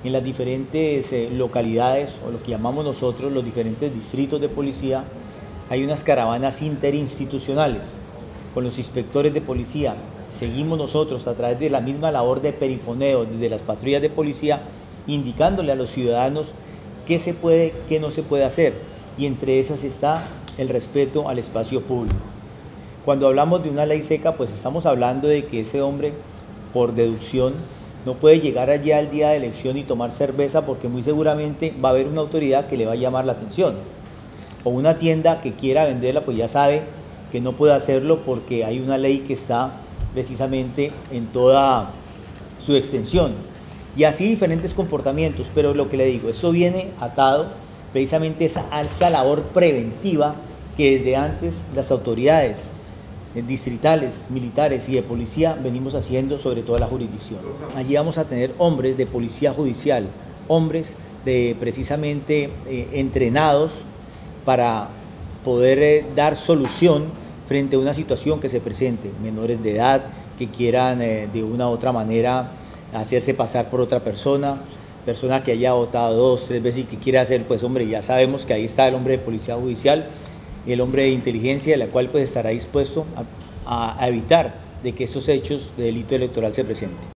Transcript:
en las diferentes localidades, o lo que llamamos nosotros los diferentes distritos de policía, hay unas caravanas interinstitucionales con los inspectores de policía. Seguimos nosotros a través de la misma labor de perifoneo desde las patrullas de policía, indicándole a los ciudadanos qué se puede, qué no se puede hacer, y entre esas está el respeto al espacio público. Cuando hablamos de una ley seca, pues estamos hablando de que ese hombre, por deducción, no puede llegar allá el día de elección y tomar cerveza, porque muy seguramente va a haber una autoridad que le va a llamar la atención, o una tienda que quiera venderla, pues ya sabe que no puede hacerlo porque hay una ley que está precisamente en toda su extensión, y así diferentes comportamientos. Pero lo que le digo, esto viene atado precisamente a esa labor preventiva que desde antes las autoridades distritales, militares y de policía venimos haciendo, sobre toda la jurisdicción. Allí vamos a tener hombres de policía judicial, hombres de precisamente entrenados para poder dar solución frente a una situación que se presente, menores de edad que quieran de una u otra manera hacerse pasar por otra persona que haya votado 2, 3 veces y que quiera hacer, pues hombre, ya sabemos que ahí está el hombre de policía judicial, el hombre de inteligencia, la cual pues estará dispuesto a evitar de que esos hechos de delito electoral se presenten.